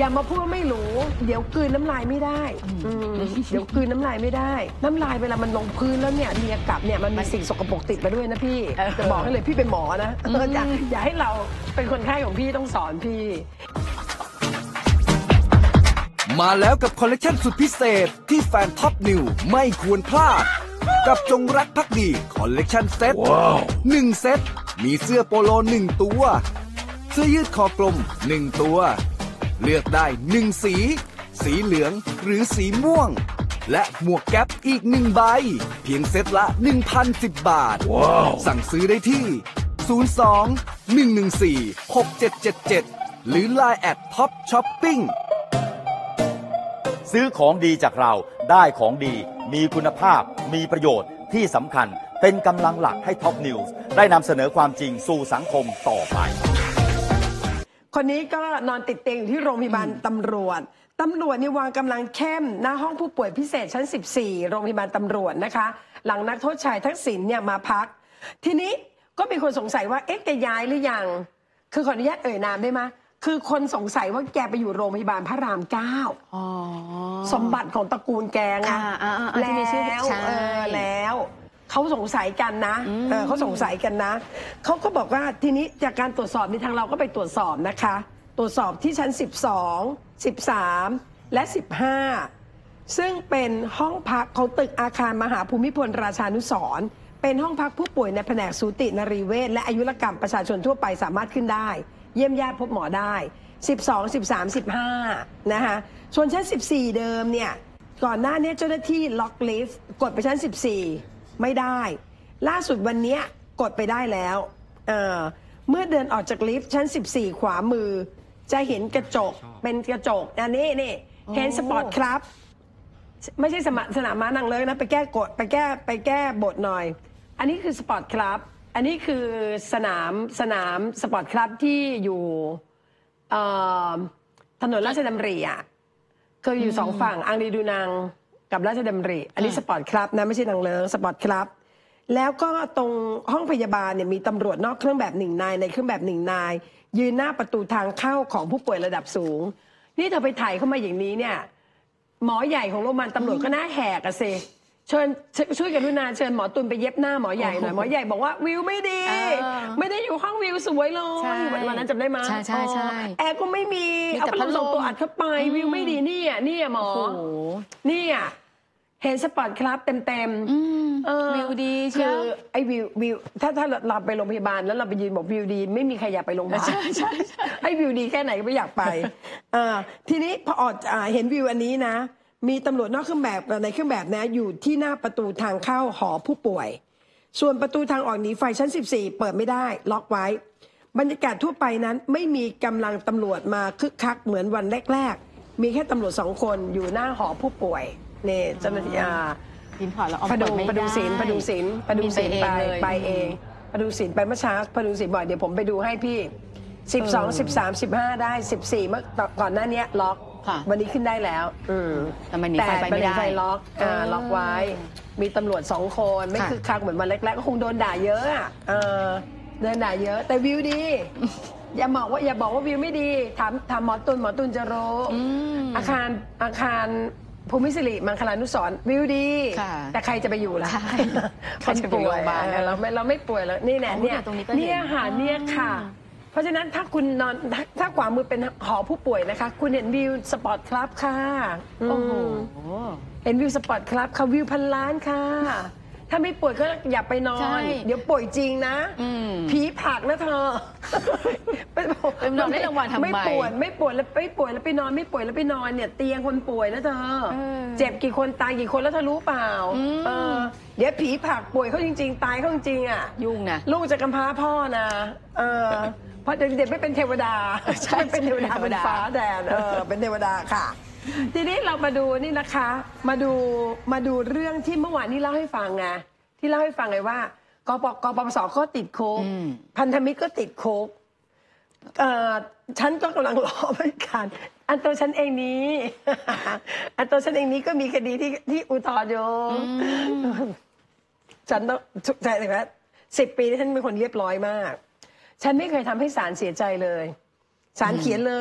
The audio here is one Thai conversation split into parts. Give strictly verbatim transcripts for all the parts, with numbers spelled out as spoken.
ามาพูดไม่รู้เดี๋ยวกลืนน้ำลายไม่ได้เดี๋ยวกลืนน้ำลายไม่ได้น้ำลายเวลามันลงพื้นแล้วเนี่ยเลียกลับเนี่ยมันมีสิ่งสกปรกติดมาด้วยนะพี่จะบอกให้เลยพี่เป็นหมอนะอย่าอย่าให้เราเป็นคนไข้ของพี่ต้องสอนพี่มาแล้วกับคอลเลกชันสุดพิเศษที่แฟนท็อปนิวไม่ควรพลาดกับจงรักภักดีคอลเลกชันเซตหนึ่งเซตมีเสื้อโปโลหนึ่งตัวเสื้อยืดคอกลมหนึ่งตัวเลือกได้หนึ่งสีสีเหลืองหรือสีม่วงและหมวกแก๊ปอีกหนึ่งใบเพียงเซตละ หนึ่งพันสิบ บาท wow. สั่งซื้อได้ที่ศูนย์ สอง หนึ่ง หนึ่ง สี่ หก เจ็ด เจ็ด เจ็ดหรือ ไลน์ แอท ท็อป ช้อปปิ้งซื้อของดีจากเราได้ของดีมีคุณภาพมีประโยชน์ที่สำคัญเป็นกำลังหลักให้ท็อปนิวส์ได้นำเสนอความจริงสู่สังคมต่อไปคนนี้ก็นอนติดเตียงอยู่ที่โรงพยาบาลตำรวจตำรวจนี่วางกำลังเข้มหน้าห้องผู้ป่วยพิเศษชั้นสิบสี่โรงพยาบาลตำรวจนะคะหลังนักโทษชายทักษิณเนี่ยมาพักทีนี้ก็มีคนสงสัยว่าเอ๊ะแกย้ายหรือยังคือขออนุญาตเอ่ยนามได้ไหมคือคนสงสัยว่าแกไปอยู่โรงพยาบาลพระรามเก้าสมบัติของตระกูลแกไงแล้วเออแล้วเขาสงสัยกันนะเออเขาสงสัยกันนะเขาก็บอกว่าทีนี้จากการตรวจสอบในทางเราก็ไปตรวจสอบนะคะตรวจสอบที่ชั้นสิบสอง สิบสามและสิบห้าซึ่งเป็นห้องพักของตึกอาคารมหาภูมิพลราชานุสรณ์เป็นห้องพักผู้ป่วยในแผนกสูตินรีเวชและอายุรกรรมประชาชนทั่วไปสามารถขึ้นได้เยี่ยมญาติพบหมอได้สิบสอง สิบสาม สิบห้านะคะส่วนชั้นสิบสี่เดิมเนี่ยก่อนหน้านี้เจ้าหน้าที่ล็อกลิฟต์กดไปชั้นสิบสี่ไม่ได้ล่าสุดวันนี้กดไปได้แล้วเ, เมื่อเดินออกจากลิฟต์ชั้นสิบสี่ขวามือจะเห็นกระจกเป็นกระจกอันนี้นี่เห็นสปอร์ตครับไม่ใช่สนามสนามม้านั่งเลยนะไปแก้กฎไปแก้ไปแก้บทหน่อยอันนี้คือสปอร์ตครับอันนี้คือสนามสนามสปอร์ตคลับที่อยู่ถนนราชดำริอ่ะคืออยู่สองฝั่งอังรีดูนังกับราชดำริอันนี้สปอร์ตคลับนะไม่ใช่นางเลิงสปอร์ตคลับแล้วก็ตรงห้องพยาบาลเนี่ยมีตำรวจนอกเครื่องแบบหนึ่งนายในเครื่องแบบหนึ่งนายยืนหน้าประตูทางเข้าของผู้ป่วยระดับสูงนี่เธอไปถ่ายเข้ามาอย่างนี้เนี่ยหมอใหญ่ของโรงพยาบาลตำรวจก็น่าแหกอะสิเชิญช่วยกันดูนาเชิญหมอตุลไปเย็บหน้าหมอใหญ่หน่อยหมอใหญ่บอกว่าวิวไม่ดีไม่ได้อยู่ห้องวิวสวยเลยวันนั้นจำได้ไหมใช่ใช่ใช่แอร์ก็ไม่มีเอาพัดลมสองตัวอัดเข้าไปวิวไม่ดีนี่อ่ะนี่อ่ะหมอนี่อ่ะเห็นสปอร์ตครับเต็มเต็มวิวดีคือไอ้วิววิวถ้าถ้าเราไปโรงพยาบาลแล้วเราไปยืนบอกวิวดีไม่มีใครอยากไปโรงพยาบาลไอ้วิวดีแค่ไหนก็ไม่อยากไปทีนี้พอออกเห็นวิวอันนี้นะมีตำรวจนอกเครื่องแบบในเครื่องแบบนะอยู่ที่หน้าประตูทางเข้าหอผู้ป่วยส่วนประตูทางออกหนีไฟชั้นสิบสี่เปิดไม่ได้ล็อกไว้บรรยากาศทั่วไปนั้นไม่มีกำลังตำรวจมาคึกคักเหมือนวันแรกๆมีแค่ตำรวจสองคนอยู่หน้าหอผู้ป่วยเนี่ยเจ้าหน้าที่ดินถอดแล้วเอาพดุงพดุศิลป์พดุศิลป์พดุศิลป์ไปไปเองพดุศิลป์ไปเมื่อเช้าพดุศิลป์บอกเดี๋ยวผมไปดูให้พี่สิบสอง สิบสาม สิบห้าได้สิบสี่เมื่อก่อนหน้านี้ล็อกวันนี้ขึ้นได้แล้วแต่มันหนีไฟไปไม่ได้ไฟล็อกล็อกไว้มีตำรวจสองคนไม่คึกคักเหมือนวันแรกๆก็คงโดนด่าเยอะอ่ะโดนด่าเยอะแต่วิวดีอย่าบอกว่าอย่าบอกว่าวิวไม่ดีถามถามหมอตุลหมอตุลจะรู้อาคารอาคารภูมิสิริมังคลานุสรณ์วิวดีแต่ใครจะไปอยู่ล่ะคนป่วยเราไม่เราไม่ป่วยแล้วนี่แหละเนี่ยเนี่ยค่ะเนี่ยค่ะเพราะฉะนั้นถ้าคุณนอนถ้าขวามือเป็นหอผู้ป่วยนะคะคุณเห็นวิวสปอร์ตคลับค่ะโอ้โหเห็นวิวสปอร์ตคลับค่ะวิวพันล้านค่ะถ้าไม่ป่วยก็อย่าไปนอนเดี๋ยวป่วยจริงนะผีผลักนะเธอเป็นนอนได้รางวัลทำไมไม่ป่วยไม่ป่วยแล้วไม่ป่วยแล้วไปนอนไม่ป่วยแล้วไปนอนเนี่ยเตียงคนป่วยนะเธอเจ็บกี่คนตายกี่คนแล้วเธอรู้เปล่าเดี๋ยวผีผลักป่วยเขาจริงๆตายเขาจริงๆอ่ะยุ่งนะลูกจะกำพร้าพ่อนะเออเพราะเด็กไม่เป็นเทวดาใช่เป็นเทวดาเป็นฟ้าแดนเออเป็นเทวดาค่ะทีนี้เรามาดูนี่นะคะมาดูมาดูเรื่องที่เมื่อวานนี้เล่าให้ฟังไงที่เล่าให้ฟังไงว่ากปกปปสก็ติดคุกพันธมิตรก็ติดคุกฉันก็กำลังรอเหมือนกันอันตัวฉันเองนี้อันตัวฉันเองนี้ก็มีคดีที่ที่อุทธรณ์อยู่ฉันต้องใจเลยว่าสิบปีที่ฉันเป็นคนเรียบร้อยมากฉันไม่เคยทำให้ศาลเสียใจเลยศาลเขียนเลย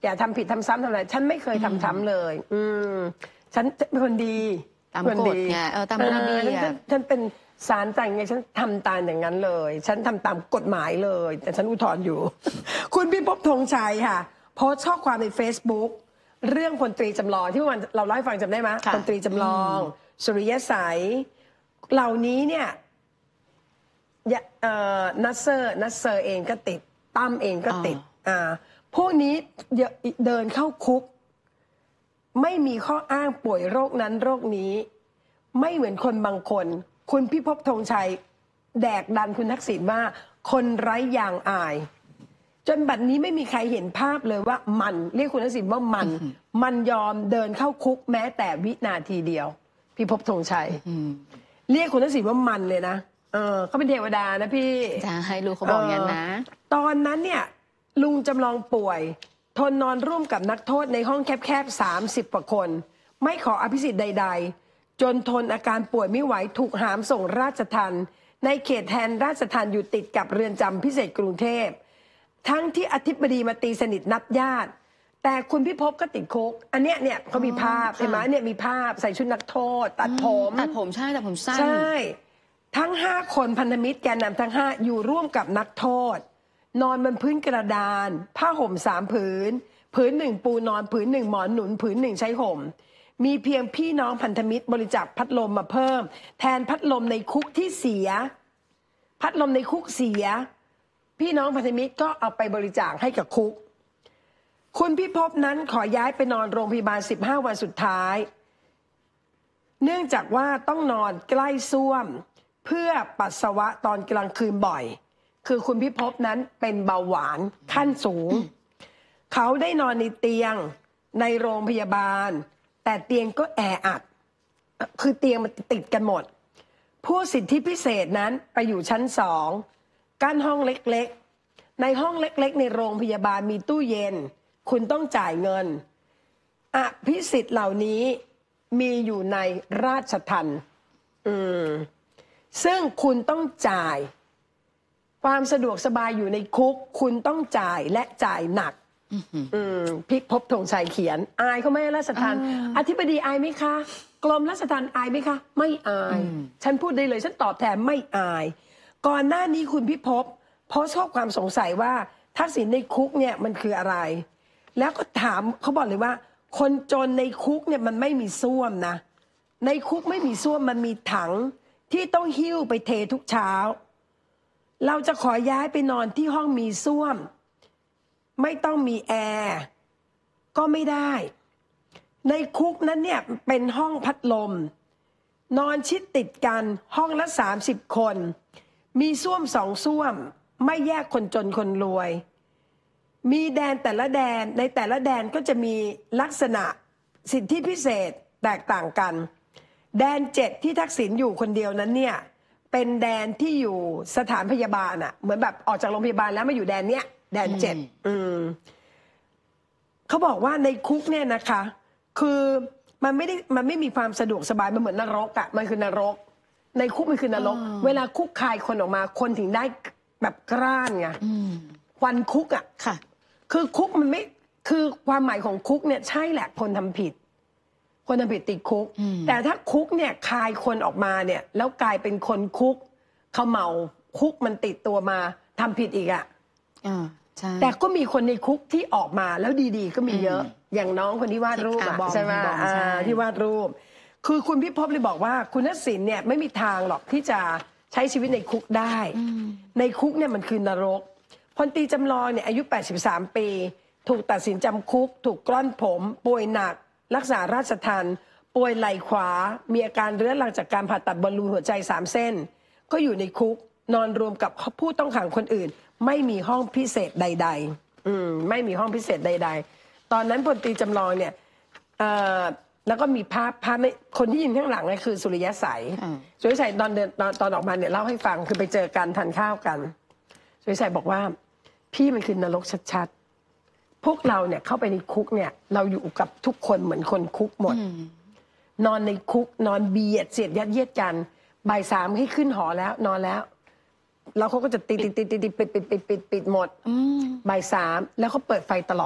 อย่าทำผิดทำซ้ำทำอะไรฉันไม่เคยทำซ้ำเลย อืมฉันเป็นคนดีตามคนกฎดีไงเออตามระเบียบออฉันฉันเป็นศาลสั่งไงฉันทำตามอย่างนั้นเลย ฉันทำตามกฎหมายเลย แต่ฉันอุทธรณ์อยู่ คุณพิภพธงชัยค่ะโพสต์ข้อความใน Facebook เรื่องพลตรีจำลองที่เมื่อวันเราเล่าให้ฟังจำได้ไหมค่ะพลตรีจำลอง สุริยสัยเหล่านี้เนี่ยยะเอ่อนัสเซอร์นัสเซอร์เองก็ติดตั้มเองก็ติดอ่าพวกนี้เยอะเดินเข้าคุก ไม่มีข้ออ้างป่วยโรคนั้นโรคนี้ ไม่เหมือนคนบางคน คุณพิภพธงชัย แดกดันคุณทักษิณว่า คนไร้ยางอาย จนบัดนี้ไม่มีใครเห็นภาพเลยว่ามันเรียกคุณทักษิณว่ามัน มันยอมเดินเข้าคุกแม้แต่วินาทีเดียว พิภพธงชัย เรียกคุณทักษิณว่ามันเลยนะเออเขาเป็นเทวดานะพี่จะให้ลูกเขาบอกอย่างนั้นนะตอนนั้นเนี่ยลุงจำลองป่วย ทนนอนร่วมกับนักโทษในห้องแคบๆสามสิบกว่าคน ไม่ขออภิสิทธิ์ใดๆ จนทนอาการป่วยไม่ไหวถูกหามส่งราชทัณฑ์ในเขตแทนราชทัณฑ์อยู่ติดกับเรือนจำพิเศษกรุงเทพ ทั้งที่อธิบดีมาตีสนิทนัดญาติ แต่คุณพิภพก็ติดคุก อันเนี้ยเนี่ยเขามีภาพค่ะเห็นไหมเนี่ยมีภาพใส่ชุดนักโทษ ตัดผมตัดผมใช่ตัดผมสั้นใช่ ทั้งห้าคนพันธมิตรแกนนำทั้งห้าอยู่ร่วมกับนักโทษ นอนบนพื้นกระดาน ผ้าห่มสามผืน ผืนหนึ่งปูนอนผืนหนึ่งหมอนหนุนผืนหนึ่งใช้ห่ม มีเพียงพี่น้องพันธมิตรบริจาคพัดลมมาเพิ่ม แทนพัดลมในคุกที่เสีย พัดลมในคุกเสีย พี่น้องพันธมิตรก็เอาไปบริจาคให้กับคุก คุณพิภพนั้นขอย้ายไปนอนโรงพยาบาลสิบห้าวันสุดท้าย เนื่องจากว่าต้องนอนใกล้ส้วม เพื่อปัสสาวะตอนกลางคืนบ่อย คือคุณพิภพนั้นเป็นเบาหวานขั้นสูง เขาได้นอนในเตียงในโรงพยาบาล แต่เตียงก็แออัด คือเตียงมันติดกันหมด ผู้สิทธิพิเศษนั้นไปอยู่ชั้นสองกั้นห้องเล็กๆ ในห้องเล็กๆ ในโรงพยาบาลมีตู้เย็น คุณต้องจ่ายเงิน อภิสิทธิ์เหล่านี้มีอยู่ในราชทัณฑ์อืมซึ่งคุณต้องจ่าย ความสะดวกสบายอยู่ในคุก คุณต้องจ่ายและจ่ายหนัก อืมพิภพธงชัยเขียน อายเขาไหมราชทัณฑ์อธิบดีอายไหมคะ กรมราชทัณฑ์อายไหมคะ ไม่อาย ฉันพูดได้เลย ฉันตอบแทนไม่อาย ก่อนหน้านี้คุณพิภพโพสต์ข้อความสงสัยว่าทักษิณในคุกเนี่ยมันคืออะไร แล้วก็ถามเขาบอกเลยว่า คนจนในคุกเนี่ยมันไม่มีส้วมนะ ในคุกไม่มีส้วมมันมีถังที่ต้องหิ้วไปเททุกเช้า เราจะขอย้ายไปนอนที่ห้องมีส้วม ไม่ต้องมีแอร์ก็ไม่ได้ ในคุกนั้นเนี่ยเป็นห้องพัดลม นอนชิดติดกันห้องละสามสิบคน มีส้วมสองส้วม ไม่แยกคนจนคนรวย มีแดนแต่ละแดนในแต่ละแดนก็จะมีลักษณะสิทธิพิเศษแตกต่างกัน แดนเจ็ดที่ทักษิณอยู่คนเดียวนั้นเนี่ยเป็นแดนที่อยู่สถานพยาบาลอะเหมือนแบบออกจากโรงพยาบาลแล้วมาอยู่แดนเนี้ยแดนเจ็ดอืมเขาบอกว่าในคุกเนี่ยนะคะ คือมันไม่ได้มันไม่มีความสะดวกสบายมันเหมือนนรกอะมันคือนรก ในคุกมันคือนรก เวลาคุกคายคนออกมาคนถึงได้แบบกร้านไงควันคุกอะค่ะคือคุกมันไม่คือความหมายของคุกเนี่ยใช่แหละคนทำผิด คนทำผิดติดคุก แต่ถ้าคุกเนี่ยคายคนออกมาเนี่ย แล้วกลายเป็นคนคุกเขาเมาคุกมันติดตัวมาทำผิดอีกอะอ่าใช่แต่ก็มีคนในคุกที่ออกมาแล้วดีๆ ก็มีเยอะ อย่างน้องคนที่วาดรูปอ่ะอะบอมใช่ไหมบอมอ่าใช่ที่วาดรูป คือคุณพิภพเลยบอกว่าคุณทักษิณเนี่ยไม่มีทางหรอกที่จะใช้ชีวิตในคุกได้ ในคุกเนี่ยมันคือนรกพลตรีจำลองเนี่ยอายุแปดสิบสามปี ถูกตัดสินจำคุก ถูกกล้อนผม ป่วยหนัก รักษาราชทัณฑ์ป่วยไหล่ขวา มีอาการเรื้อรังจากการผ่าตัดบอลลูนหัวใจสามเส้น ก็อยู่ในคุกนอนรวมกับผู้ต้องขังคนอื่น ไม่มีห้องพิเศษใด ๆ อืมไม่มีห้องพิเศษใด ๆ ตอนนั้นพลตรีจำลองเนี่ยเอ่อแล้วก็มีภาพภาพไม่คนที่ยืนข้างหลังเนี่ยคือสุริยะใสยอ่าสุริยะใสยตอนเดินตอนตอนออกมาเนี่ยเล่าให้ฟังคือไปเจอกันทานข้าวกันสุริยะใสยบอกว่า พี่มันคือนรกชัดๆพวกเราเนี่ยเข้าไปในคุกเนี่ย เราอยู่กับทุกคนเหมือนคนคุกหมด นอนในคุกนอนเบียดเสียดยัดเยียดกันบ่ายสามให้ขึ้นหอแล้ว นอนแล้วแล้วเขาก็จะติดติดติดติดปิดปิดปิดปิดปิดหมดบ่ายสามแล้วเขาเปิดไฟตลอด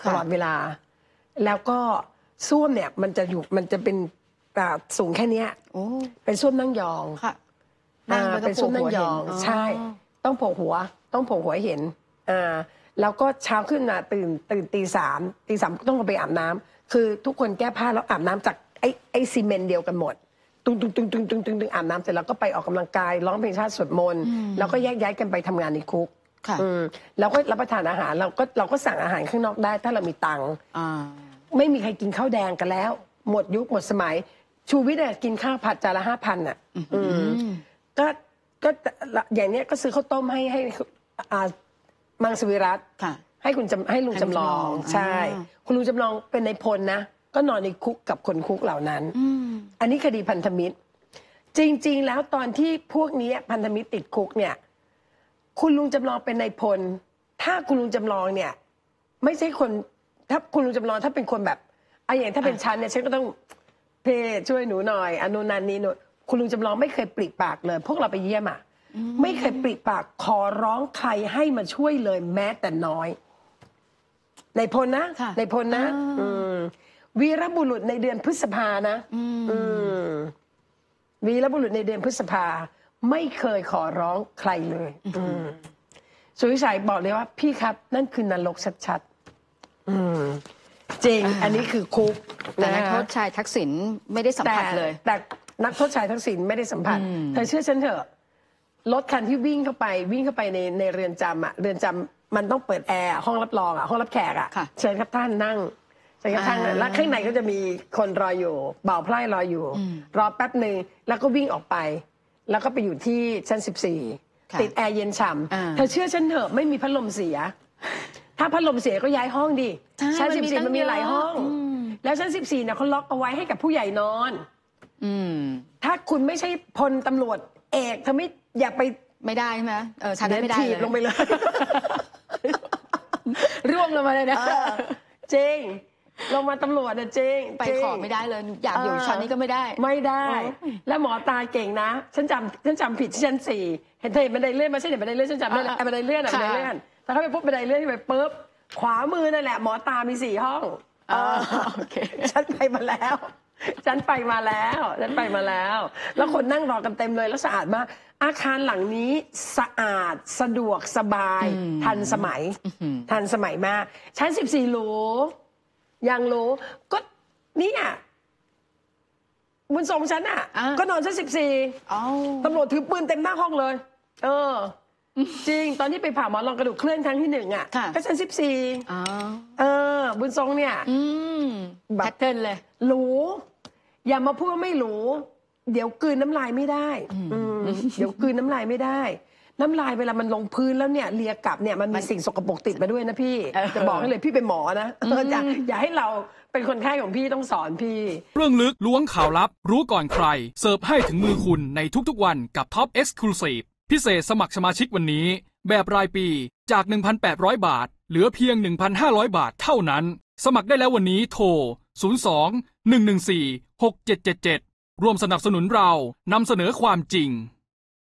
ตลอดเวลา แล้วก็ส้วมเนี่ยมันจะอยู่มันจะเป็นอ่าสูงแค่เนี้ยโอ้เป็นส้วมนั่งยองค่ะนั่งอ่าแล้วก็เป็นส้วมนั่งยองโผล่หัวเห็นใช่ ต้องโผล่หัว ต้องโผล่หัวให้เห็นอ่าแล้วก็เช้าขึ้นมาตื่นตื่นตีสามตีสามต้องไปอาบน้ำคือทุกคนแก้ผ้าแล้วอาบน้ำจากไอ้ไอ้ซีเมนต์เดียวกันหมดตุ้งตุ้งตุ้งตุ้งตุ้งตุ้งตุ้งอาบน้ำเสร็จแล้วก็ไปออกกำลังกายร้องเพลงชาติสวดมนต์แล้วก็แยกย้ายกันไปทำงานในคุกค่ะอืมแล้วก็รับประทานอาหารเราก็เราก็สั่งอาหารข้างนอกได้ถ้าเรามีตังค์อ่าไม่มีใครกินข้าวแดงกันแล้ว หมดยุคหมดสมัย ชูวิทย์อะกินข้าวผัดจานละห้าพันอ่ะอืมก็ก็อย่างเนี้ยก็ซื้อข้าวต้มให้ให้อ่ามังสวิรัตค่ะให้คุณจำให้ลุงให้ลุงจำลองจำลองใช่อ่าคุณลุงจำลองเป็นในายพลนะ ก็นอนในคุกกับคนคุกเหล่านั้นอืมอันนี้คดีพันธมิตร จริง ๆ แล้วตอนที่พวกนี้พันธมิตรติดคุกเนี่ย คุณลุงจำลองเป็นนายพล ถ้าคุณลุงจำลองเนี่ย ไม่ใช่คน ถ้าคุณลุงจำลองถ้าเป็นคนแบบไอ้อย่างถ้าเป็นฉันเนี่ยฉันก็ต้องเพช่วยหนูหน่อยอนุนันนี้หนูคุณลุงจำลองไม่เคยปริปากเลย พวกเราไปเยี่ยมอ่ะไม่เคยปริปากขอร้องใครให้มาช่วยเลยแม้แต่น้อยนายพลนะค่ะนายพลนะอ่าอืมวีรบุรุษในเดือนพฤษภานะอืมอืมวีรบุรุษในเดือนพฤษภาไม่เคยขอร้องใครเลยอืมสุวิชัยบอกเลยว่า พี่ครับ นั่นคือนรกชัดๆอืมจริง อันนี้คือคุกแต่นักะโทษชายทักษิณไม่ได้สัมผัสเลยแต่แต่นักโทษชายทักษิณไม่ได้สัมผัสอืมเธอเชื่อฉันเถอะรถคันที่วิ่งเข้าไป วิ่งเข้าไปในในเรือนจำอะเรือนจำมันต้องเปิดแอร์ห้องรับรองอะห้องรับแขกอะค่ะเชิญครับท่านนั่งเชิญครับท่านอ่าแล้วข้างในก็จะมีคนรออยู่บ่าวไพร่รออยู่อืมรอแป๊บหนึ่งแล้วก็วิ่งออกไป แล้วก็ไปอยู่ที่ชั้นสิบสี่ค่ะติดแอร์เย็นฉ่อ่าำเธอเชื่อฉันเถอะไม่มีพัดลมเสีย ถ้าพัดลมเสียก็ย้ายห้องดิใช่ชั้นมันสิบมีสี่ตั้งมันมีหลายเยอะห้องอืมแล้วชั้นสิบสี่เนี่ยเขาล็อกเอาไว้ให้กับผู้ใหญ่นอนอืมถ้าคุณไม่ใช่พลตำรวจเอกเธอไม่อย่าไปไม่ได้ใช่ไหมเออฉันนั้นไม่ได้ถีเลบยลงไปเลยร่วงลงมาเลยนะเออจริงลงมาตำรวจนะจริงไปจริงขอไม่ได้เลย อยากอยู่ชั้นนี้ก็ไม่ได้ไม่ได้โอ้ยแล้วหมอตาเก่งนะ ฉันจำฉันจำผิดที่ชั้นสี่เห็นเธอเห็นบันไดเลื่อนมาใช่เห็นบันไดเลื่อนฉันจำได้เลยอ่าไอ้บันไดเลื่อนอะค่ะบันไดเลื่อนแต่ถ้าไปปุ๊บบันไดเลื่อนที่ไปปุ๊บขวามือนั่นแหละหมอตามีสี่ห้องอ่าโอเคฉันไปมาแล้ว ฉันไปมาแล้ว ฉันไปมาแล้ว แล้วคนนั่งรอกันเต็มเลยแล้วสะอาดมาก อาคารหลังนี้สะอาดสะดวกสบายอืมทันสมัยอืมทันสมัยมาก ชั้นสิบสี่หรูยังรู้ ก็เนี่ยบุญทรงฉันอ่ะอ่าก็นอนชั้นสิบสี่อ๋อตำรวจถือปืนเต็มหน้าห้องเลย เออ จริง ตอนที่ไปผ่าหมอนรองกระดูกเคลื่อนครั้งที่หนึ่งอ่ะค่ะก็ชั้นสิบสี่อ๋อเออ บุญทรงเนี่ยอืมแบบแพทเทิร์นเลยหรูอย่ามาพูดว่าไม่หรูเดี๋ยวกลืนน้ำลายไม่ได้อืมเดี๋ยวกลืนน้ำลายไม่ได้ น้ำลายเวลามันลงพื้นแล้วเนี่ยเลียกลับเนี่ยมันมีสิ่งสกปรกติดมาด้วยนะพี่เออจะบอกให้เลยพี่เป็นหมอนะเอออย่าอย่าให้เราเป็นคนไข้ของพี่ต้องสอนพี่เรื่องลึกล้วงข่าวลับ รู้ก่อนใคร เสิร์ฟให้ถึงมือคุณในทุกๆวันกับ Top Exclusive พิเศษสมัครสมาชิกวันนี้ แบบรายปีจาก หนึ่งพันแปดร้อย บาท เหลือเพียง หนึ่งพันห้าร้อย บาทเท่านั้น สมัครได้แล้ววันนี้โทร ศูนย์ สอง หนึ่ง หนึ่ง สี่ หก เจ็ด เจ็ด เจ็ด ร่วมสนับสนุนเรานำเสนอความจริง